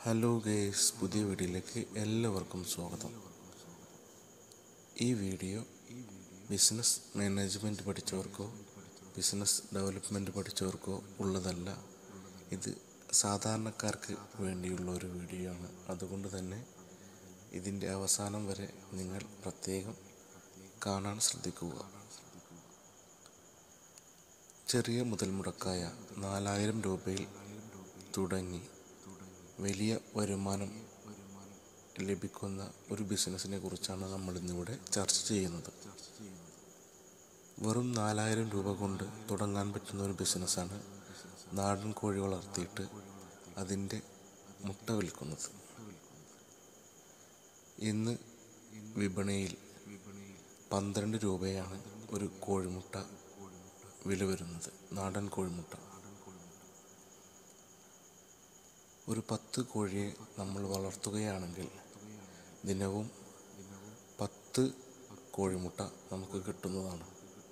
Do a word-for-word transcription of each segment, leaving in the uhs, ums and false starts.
Hello guys, പുതിയ വീഡിയോയിലേക്ക് എല്ലാവർക്കും സ്വാഗതം. ഈ വീഡിയോ ബിസിനസ് മാനേജ്മെൻറ്റ് പഠിച്ചവർക്കോ ബിസിനസ് ഡെവലപ്മെൻറ്റ് പഠിച്ചവർക്കോ ഉള്ളതല്ല. ഇത് സാധാരണക്കാർക്ക് വേണ്ടിയുള്ള ഒരു വീഡിയോ ആണ്. അതുകൊണ്ട് തന്നെ ഇതിൻ്റെ അവസാനം വരെ നിങ്ങൾ പ്രത്യേകം കാണാൻ ശ്രദ്ധിക്കുക. ചെറിയ മുതൽ മുടക്കായ നാലായിരം രൂപയിൽ തുടങ്ങി വലിയ വരുമാനം ലഭിക്കുന്ന ഒരു ബിസിനസ്സിനെ കുറിച്ചാണ് നമ്മൾ ഇന്നിവിടെ ചർച്ച ചെയ്യുന്നത്. വെറും നാലായിരം രൂപ കൊണ്ട് തുടങ്ങാൻ പറ്റുന്ന ഒരു ബിസിനസ്സാണ് നാടൻ കോഴി വളർത്തിയിട്ട് അതിൻ്റെ മുട്ട വിൽക്കുന്നത്. ഇന്ന് വിപണിയിൽ പന്ത്രണ്ട് രൂപയാണ് ഒരു കോഴിമുട്ട വില വരുന്നത്. നാടൻ കോഴിമുട്ട. ഒരു പത്ത് കോഴിയെ നമ്മൾ വളർത്തുകയാണെങ്കിൽ ദിനവും പത്ത് കോഴിമുട്ട നമുക്ക് കിട്ടുന്നതാണ്.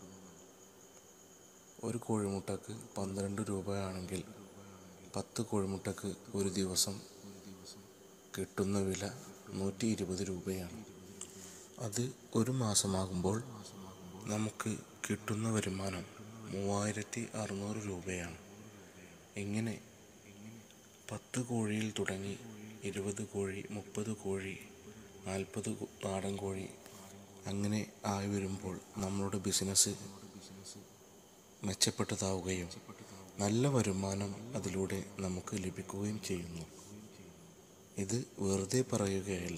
ഒരു കോഴിമുട്ടക്ക് പന്ത്രണ്ട് രൂപയാണെങ്കിൽ പത്ത് കോഴിമുട്ടക്ക് ഒരു ദിവസം കിട്ടുന്ന വില നൂറ്റി ഇരുപത് രൂപയാണ്. അത് ഒരു മാസമാകുമ്പോൾ നമുക്ക് കിട്ടുന്ന വരുമാനം മൂവായിരത്തി അറുന്നൂറ് രൂപയാണ്. ഇങ്ങനെ പത്ത് കോഴിയിൽ തുടങ്ങി ഇരുപത് കോഴി, മുപ്പത് കോഴി, നാൽപ്പത് നാടൻ കോഴി അങ്ങനെ ആയി വരുമ്പോൾ നമ്മളുടെ ബിസിനസ് മെച്ചപ്പെട്ടതാവുകയും നല്ല വരുമാനം അതിലൂടെ നമുക്ക് ലഭിക്കുകയും ചെയ്യുന്നു. ഇത് വെറുതെ പറയുകയല്ല,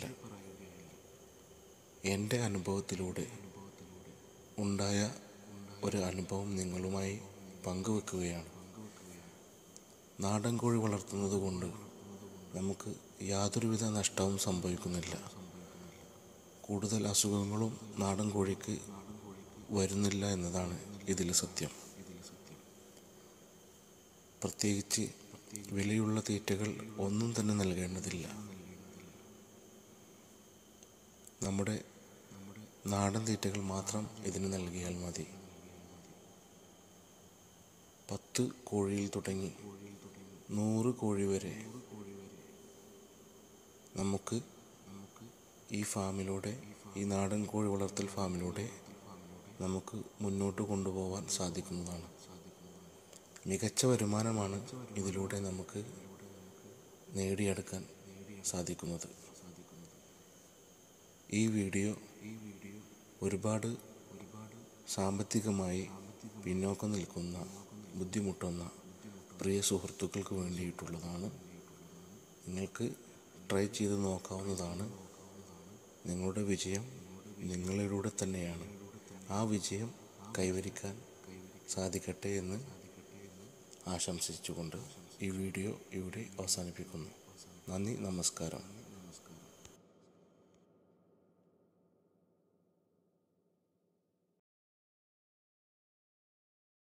എൻ്റെ അനുഭവത്തിലൂടെ ഉണ്ടായ ഒരു അനുഭവം നിങ്ങളുമായി പങ്കുവെക്കുകയാണ്. നാടൻ കോഴി വളർത്തുന്നത് കൊണ്ട് നമുക്ക് യാതൊരുവിധ നഷ്ടവും സംഭവിക്കുന്നില്ല. കൂടുതൽ അസുഖങ്ങളും നാടൻ കോഴിക്ക് വരുന്നില്ല എന്നതാണ് ഇതിൽ സത്യം. പ്രത്യേകിച്ച് വിലയുള്ള തീറ്റകൾ ഒന്നും തന്നെ നൽകേണ്ടതില്ല. നമ്മുടെ നാടൻ തീറ്റകൾ മാത്രം ഇതിന് നൽകിയാൽ മതി. പത്ത് കോഴിയിൽ തുടങ്ങി നൂറ് കോഴി വരെ നമുക്ക് ഈ ഫാമിലൂടെ, ഈ നാടൻ കോഴി വളർത്തൽ ഫാമിലൂടെ നമുക്ക് മുന്നോട്ട് കൊണ്ടുപോകാൻ സാധിക്കുന്നതാണ്. മികച്ച വരുമാനമാണ് ഇതിലൂടെ നമുക്ക് നേടിയെടുക്കാൻ സാധിക്കുന്നത്. ഈ വീഡിയോ ഒരുപാട് സാമ്പത്തികമായി പിന്നോക്കം നിൽക്കുന്ന, ബുദ്ധിമുട്ടുന്ന പ്രിയ സുഹൃത്തുക്കൾക്ക് വേണ്ടിയിട്ടുള്ളതാണ്. നിങ്ങൾക്ക് ട്രൈ ചെയ്ത് നോക്കാവുന്നതാണ്. നിങ്ങളുടെ വിജയം നിങ്ങളിലൂടെ തന്നെയാണ്. ആ വിജയം കൈവരിക്കാൻ സാധിക്കട്ടെ എന്ന് ആശംസിച്ചുകൊണ്ട് ഈ വീഡിയോ ഇവിടെ അവസാനിപ്പിക്കുന്നു. നന്ദി, നമസ്കാരം.